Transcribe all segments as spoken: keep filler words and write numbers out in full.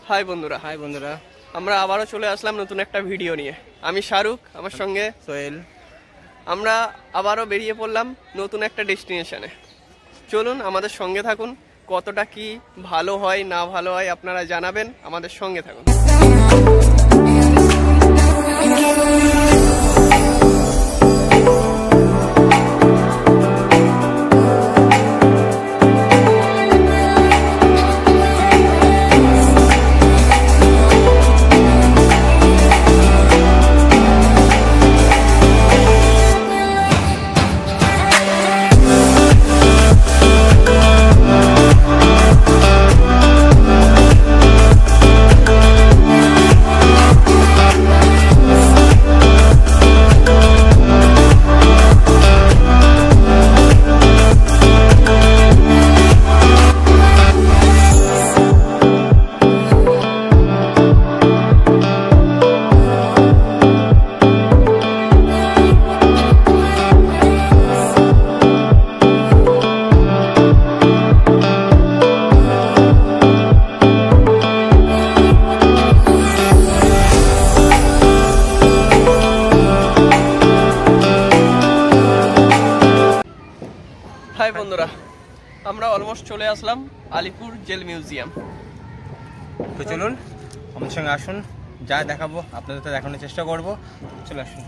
High বন্ধুরা high বন্ধুরা আমরা আবারও চলে আসলাম নতুন একটা ভিডিও নিয়ে। আমি শাহরুখ, আমার সঙ্গে সোহেল। আমরা আবারও বেরিয়ে পড়লাম নতুন একটা ডেস্টিনেশনে। চলুন আমাদের সঙ্গে থাকুন, কতটা কি ভালো হয় না ভালো হয় আপনারা জানাবেন, আমাদের সঙ্গে থাকুন। হাই বন্ধুরা, আমরা অলমোস্ট চলে আসলাম আলিপুর জেল মিউজিয়াম। তো চলুন আমার সঙ্গে আসুন, যা দেখাবো আপনাদের তো দেখানোর চেষ্টা করবো। চলে আসুন।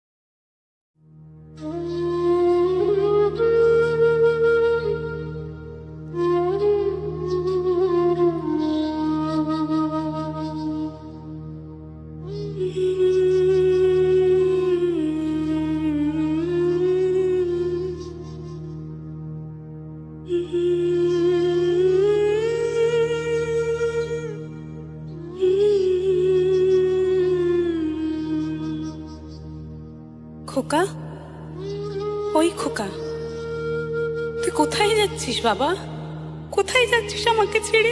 খোকা, ওই খোকা, তুই কোথায় যাচ্ছিস বাবা? কোথায় যাচ্ছিস আমাকে ছেড়ে?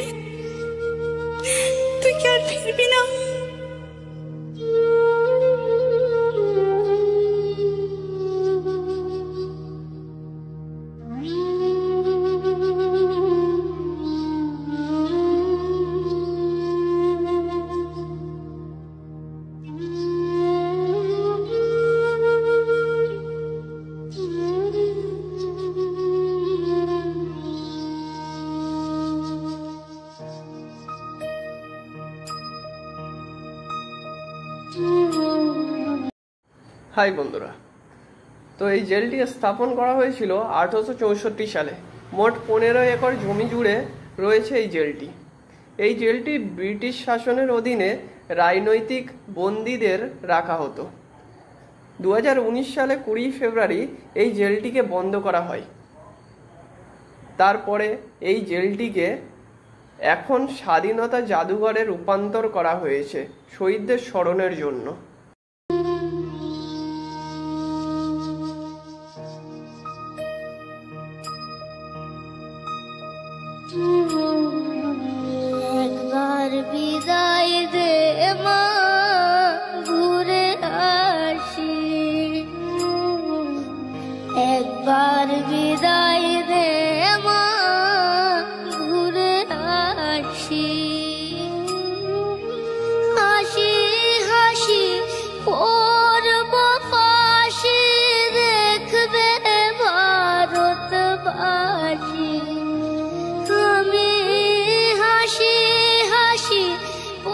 তুই কি আর ফিরবি না? হাই বন্ধুরা, তো এই জেলটি স্থাপন করা হয়েছিল আঠারোশো চৌষট্টি সালে। মোট পনেরো একর জমি জুড়ে রয়েছে এই জেলটি। এই জেলটি ব্রিটিশ শাসনের অধীনে রাজনৈতিক বন্দীদের রাখা হতো। দু হাজার উনিশ সালে কুড়ি ফেব্রুয়ারি এই জেলটিকে বন্ধ করা হয়। তারপরে এই জেলটিকে এখন স্বাধীনতা জাদুঘরে রূপান্তর করা হয়েছে শহীদদের স্মরণের জন্য। একবার বিদায় দে মা, ঘুরে আসি। একবার বিদায় দে মা, ঘুরে আসি। হাসি হাসি পড়ব ফাঁসি, দেখবে ভারতবাসী। আমি হাসি হাসি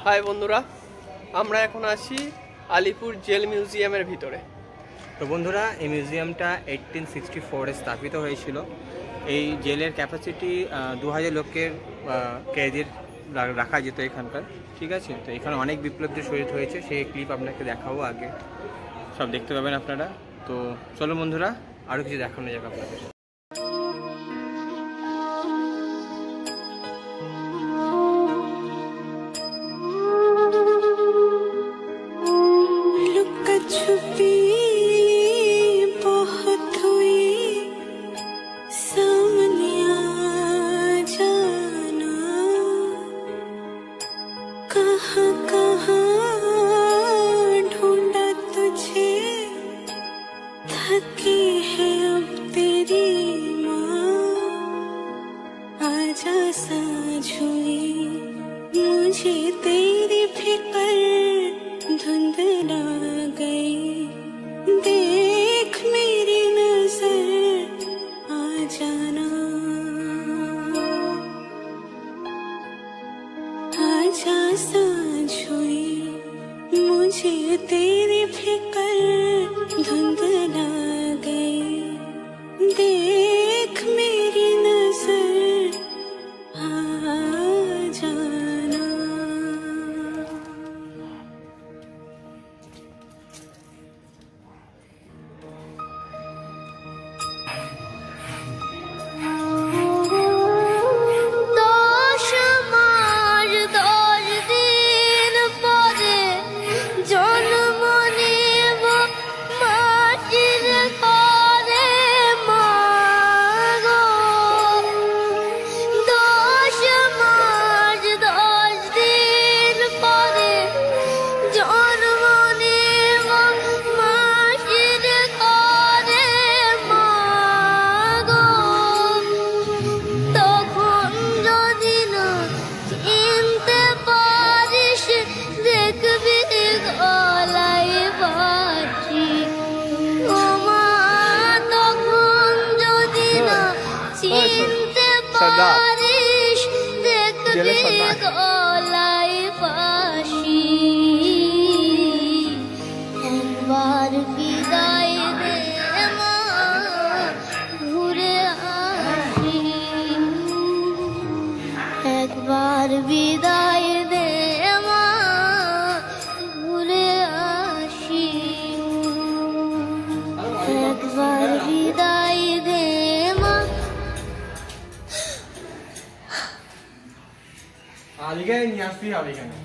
হাই বন্ধুরা, আমরা এখন আছি আলিপুর জেল মিউজিয়ামের ভিতরে। তো বন্ধুরা, এই মিউজিয়ামটা এইটিন সিক্সটি ফোরে স্থাপিত হয়েছিল। এই জেলের ক্যাপাসিটি দু হাজার লোকের ক্যাদির রাখা যেত এখানকার, ঠিক আছে। তো এখানে অনেক বিপ্লবীদের শহীদ হয়েছে, সেই ক্লিপ আপনাকে দেখাবো, আগে সব দেখতে পাবেন আপনারা। তো চলো বন্ধুরা, আরও কিছু দেখানো যাক আপনাদের। मुझे तेरी फिक्र धुंधला गई, देख मेरी नजर आ जाना, आजा सांझ हुई मुझे तेरी फिक्र धुंधला गई, देख मेरी नजर आ जाना। দশ মাস দশ দিন পরে জন্ম নেব মাটির ঘরে মা গো, দশ মাস দশ দিন পরে জন্ম নেব মাটির ঘরে মা গো, তখন যদি না চিনতে পারিস দেখবি গলায় বাঁশি, ও মা তখন যদি না চিনতে পারিস দেখবি গলায় বাঁশি, একবার বিদায় দে মা ঘুরে আসি, একবার বিদায় দে মা ঘুরে আসি, একবার বিদায় দে মা। আলিগায় নিয়ে আসতেই হবে এখানে।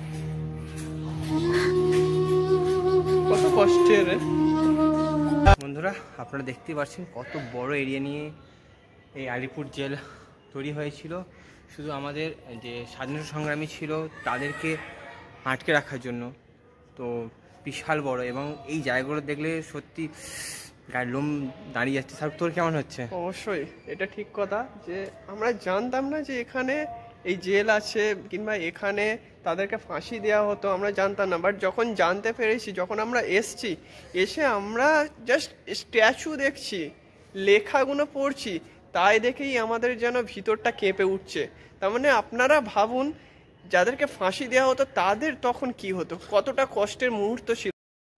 কত কষ্টের। বন্ধুরা, আপনারা দেখতেই পাচ্ছেন কত বড় এরিয়া নিয়ে এই আলিপুর জেল তৈরি হয়েছিল, শুধু আমাদের যে স্বাধীনতা সংগ্রামী ছিল তাদেরকে আটকে রাখার জন্য। তো বিশাল বড়, এবং এই জায়গাগুলো দেখলে সত্যি গায়ের লোম দাঁড়িয়ে যাচ্ছে। স্যার, তোর কেমন হচ্ছে? অবশ্যই এটা ঠিক কথা যে আমরা জানতাম না যে এখানে এই জেল আছে কিংবা এখানে তাদেরকে ফাঁসি দেওয়া হতো, আমরা জানতাম না। বাট যখন জানতে পেরেছি, যখন আমরা এসছি, এসে আমরা জাস্ট স্ট্যাচু দেখছি, লেখাগুলো পড়ছি, তাই দেখেই আমাদের যেন ভিতরটা কেঁপে উঠছে। তার মানে আপনারা ভাবুন, যাদেরকে ফাঁসি দেওয়া হতো তাদের তখন কি হতো, কতটা কষ্টের মুহূর্ত ছিল।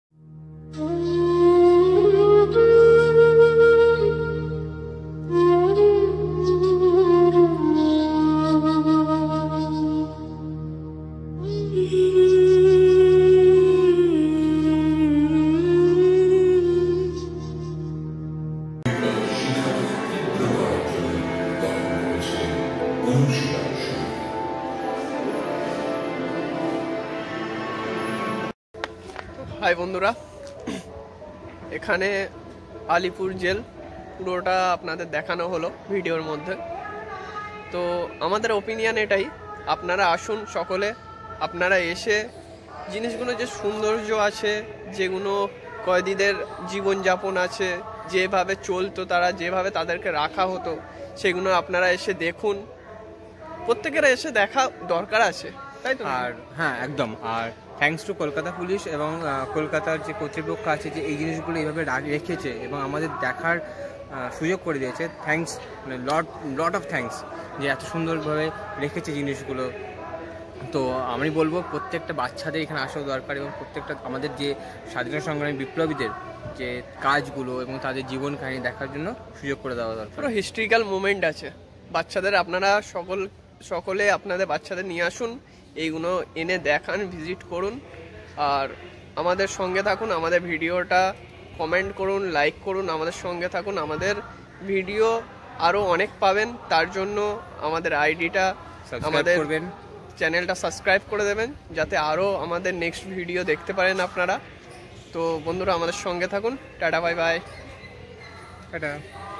হাই বন্ধুরা, এখানে আলিপুর জেল পুরোটা আপনাদের দেখানো হলো ভিডিওর মধ্যে। তো আমাদের ওপিনিয়ন এটাই, আপনারা আসুন সকলে, আপনারা এসে জিনিসগুলো যে সৌন্দর্য আছে, যেগুলো কয়েদিদের জীবনযাপন আছে, যেভাবে চলতো তারা, যেভাবে তাদেরকে রাখা হতো, সেগুলো আপনারা এসে দেখুন। প্রত্যেকের এসে দেখা দরকার আছে, তাই তো? আর হ্যাঁ, একদম। আর থ্যাঙ্কস টু কলকাতা পুলিশ এবং কলকাতার যে কর্তৃপক্ষ আছে, যে এই জিনিসগুলো এইভাবে রেখেছে এবং আমাদের দেখার সুযোগ করে দিয়েছে। থ্যাঙ্কস, মানে লট লট অফ থ্যাঙ্কস, যে এত সুন্দরভাবে রেখেছে জিনিসগুলো। তো আমি বলবো প্রত্যেকটা বাচ্চাদের এখানে আসা দরকার এবং প্রত্যেকটা আমাদের যে স্বাধীনতা সংগ্রামী বিপ্লবীদের যে কাজগুলো এবং তাদের জীবন কাহিনী দেখার জন্য সুযোগ করে দেওয়া দরকার। পুরো হিস্ট্রিক্যাল মুমেন্ট আছে। বাচ্চাদের আপনারা সকল সকলে আপনাদের বাচ্চাদের নিয়ে আসুন, এইগুলো এনে দেখান, ভিজিট করুন, আর আমাদের সঙ্গে থাকুন। আমাদের ভিডিওটা কমেন্ট করুন, লাইক করুন, আমাদের সঙ্গে থাকুন। আমাদের ভিডিও আরও অনেক পাবেন, তার জন্য আমাদের আইডিটা আমাদের করবেন, চ্যানেলটা সাবস্ক্রাইব করে দেবেন, যাতে আরও আমাদের নেক্সট ভিডিও দেখতে পারেন আপনারা। তো বন্ধুরা আমাদের সঙ্গে থাকুন। Ta-ta, bye bye. টাটা।